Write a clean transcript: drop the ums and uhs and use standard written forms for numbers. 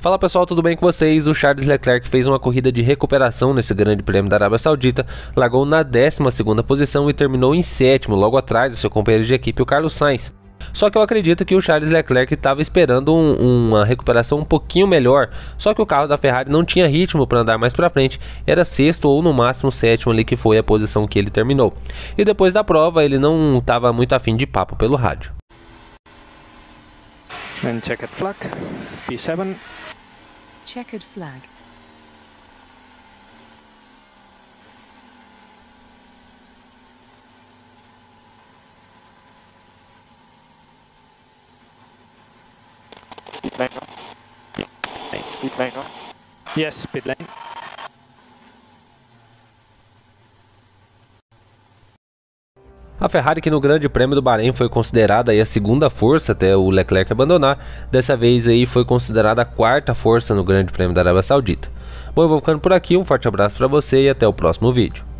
Fala pessoal, tudo bem com vocês? O Charles Leclerc fez uma corrida de recuperação nesse grande prêmio da Arábia Saudita, largou na 12ª posição e terminou em sétimo, logo atrás do seu companheiro de equipe, o Carlos Sainz. Só que eu acredito que o Charles Leclerc estava esperando uma recuperação um pouquinho melhor, só que o carro da Ferrari não tinha ritmo para andar mais para frente, era sexto ou no máximo sétimo ali, que foi a posição que ele terminou. E depois da prova ele não estava muito afim de papo pelo rádio. And checkered flag, P7. Checkered flag. Pit lane, pit lane, Yes, pit lane. A Ferrari, que no Grande Prêmio do Bahrein foi considerada aí a segunda força até o Leclerc abandonar, dessa vez aí foi considerada a quarta força no Grande Prêmio da Arábia Saudita. Bom, eu vou ficando por aqui, um forte abraço para você e até o próximo vídeo.